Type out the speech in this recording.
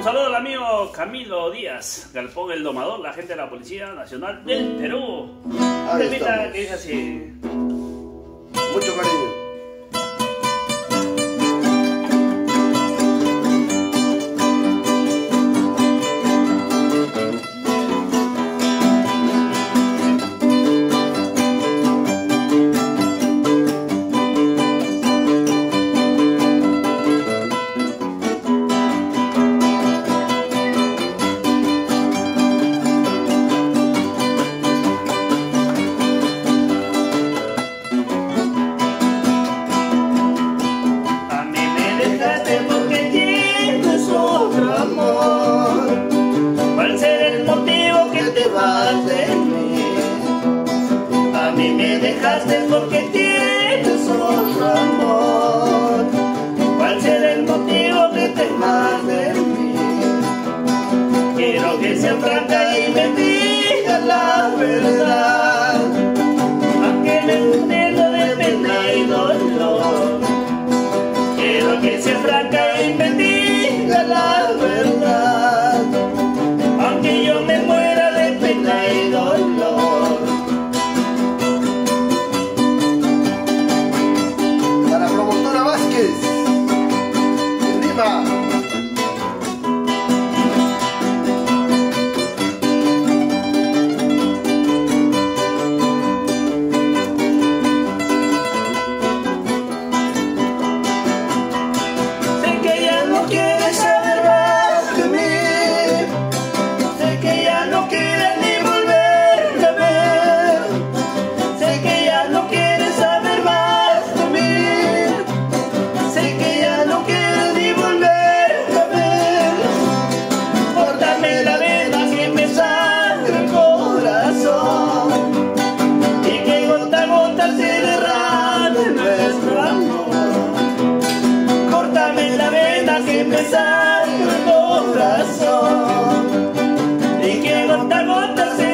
Un saludo al amigo Camilo Díaz, Galpón el Domador, la gente de la Policía Nacional del Perú. Ahí Temita estamos. que dice así. Mucho cariño. ¿Cuál será el motivo que te vas de mí? A mí me dejaste porque tienes otro amor. ¿Cuál será el motivo que te vas de mí? Quiero que sea franca y me digas la verdad, aunque me entiendo de pena y dolor. Quiero que sea franca y me digas la verdad, aunque yo me muera de pena y dolor. Para Promotora Vázquez, en Lima. Sé que ya no quieres saber más de mí, sé que ya no quieres ni volverme a ver, sé que ya no quieres saber más de mí, sé que ya no quieres ni volverme a ver. Córtame la vena que me sangra el corazón y que gota a gota se derrame nuestro amor. Córtame la vena que me sangra el corazón y que gota a gota se